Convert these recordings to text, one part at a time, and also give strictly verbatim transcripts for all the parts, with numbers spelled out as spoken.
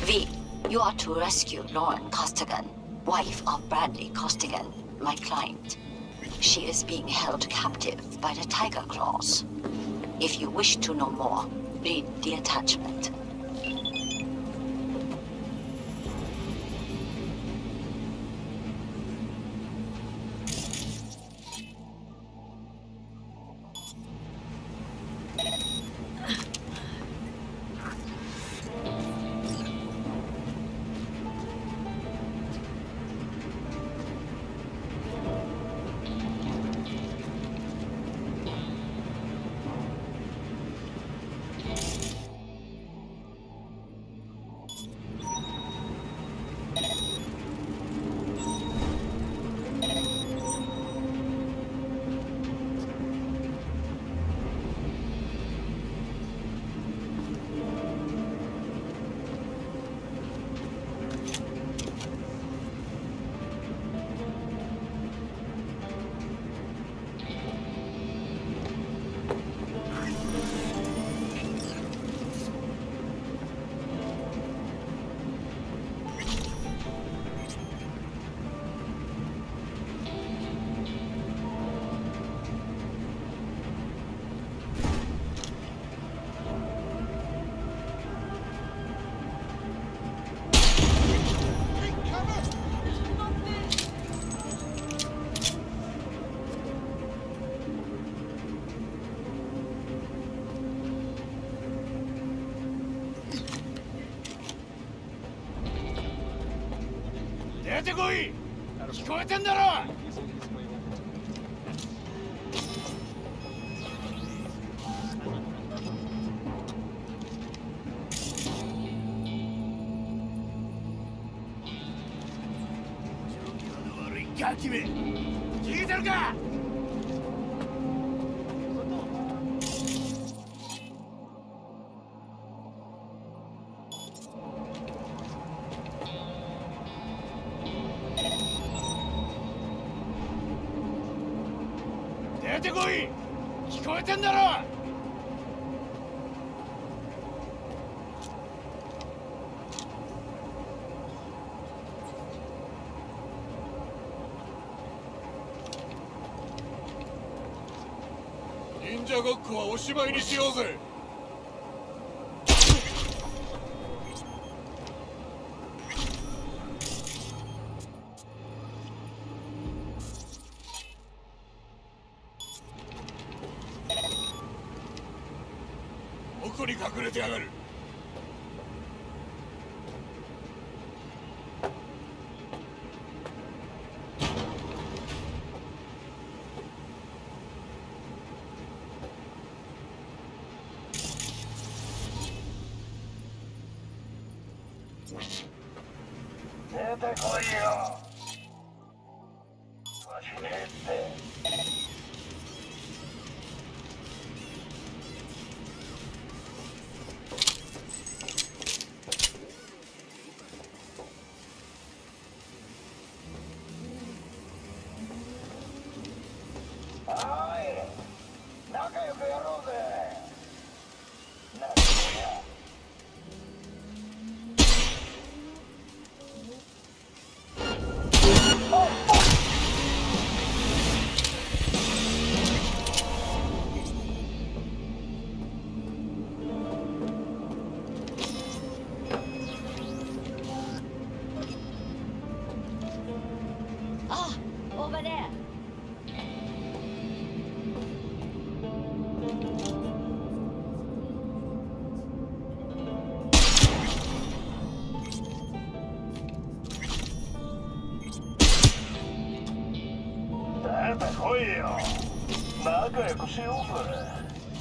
V, you are to rescue Lauren Costigan, wife of Bradley Costigan, my client. She is being held captive by the Tyger Claws. If you wish to know more, read the attachment. 出てこい！聞こえてんだろ！状況の悪いガキめ、聞いてるか？出てこい！聞こえてんだろ！忍者ごっこはおしまいにしようぜ。どこに隠れてやがる。 出てこいよ。わしねえって。仲良くやろうぜ。なんだよ。 Ah, over there. 出てこいよ。仲良くしようぜ。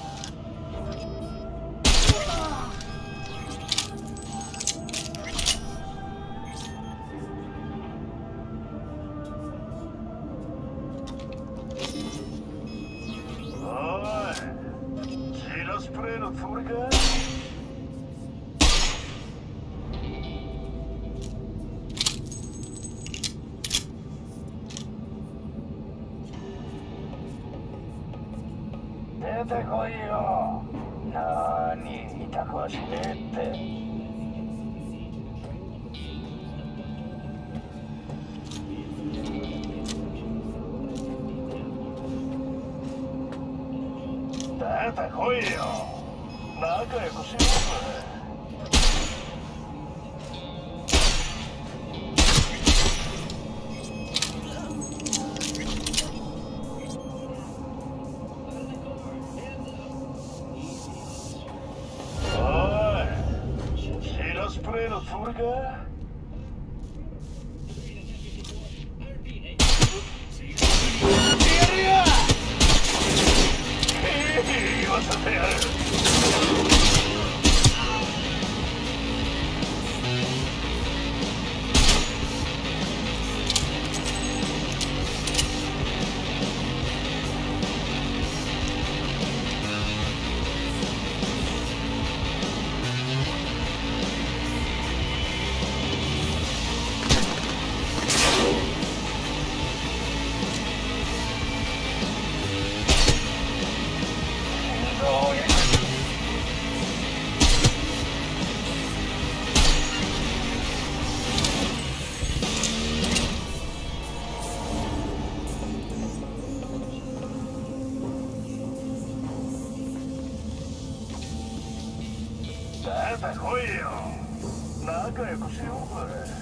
おい、ジラスプレーのつもりか？出てこいよ。なーに、痛くはしねえって。 出てこいよ。仲良くしようぜ。スプレーのつもりか？言わせてやる。出てこいよ。仲良くしようぜ。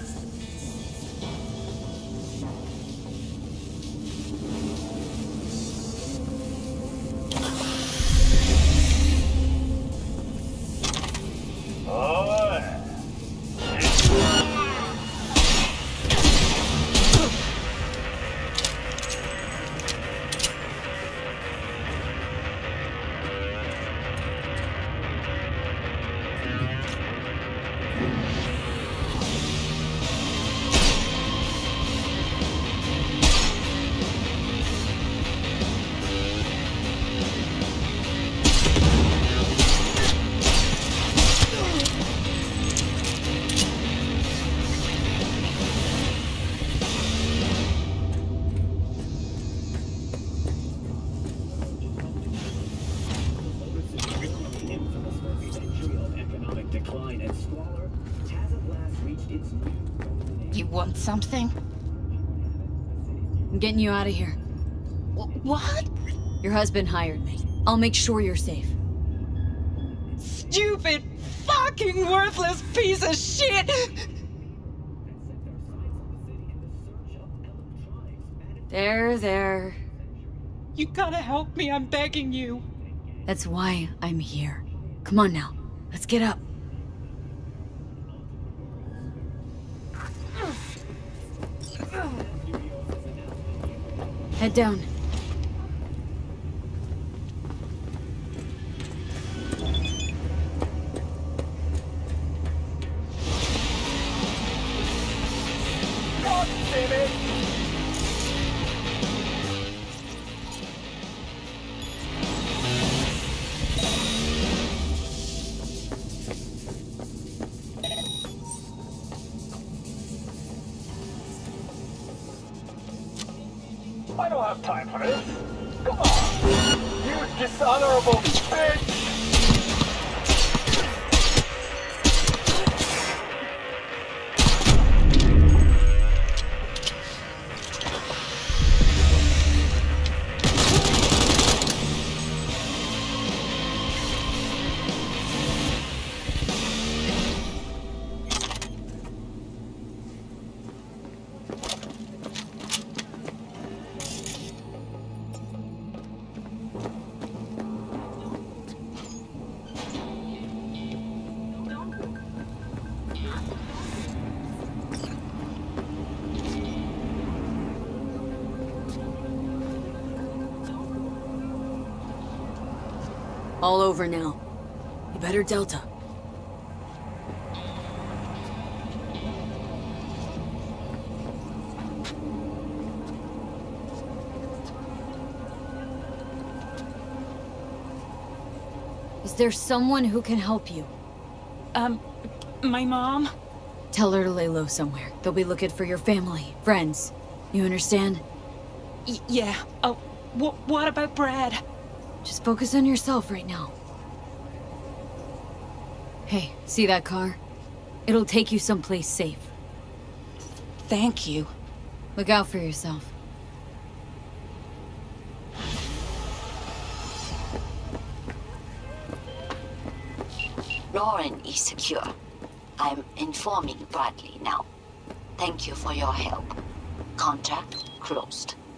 You want something? I'm getting you out of here. Wh- what? Your husband hired me. I'll make sure you're safe. Stupid, fucking worthless piece of shit! There, there. You gotta help me, I'm begging you. That's why I'm here. Come on now, let's get up. Head down. God damn it! I don't have time for this. Come on, you dishonorable bitch! All over now. You better Delta. Is there someone who can help you? Um, my mom? Tell her to lay low somewhere. They'll be looking for your family, friends. You understand? Y- yeah. Oh, wh- what about Brad? Just focus on yourself right now. Hey, see that car? It'll take you someplace safe. Thank you. Look out for yourself. Lauren is secure. I'm informing Bradley now. Thank you for your help. Contract closed.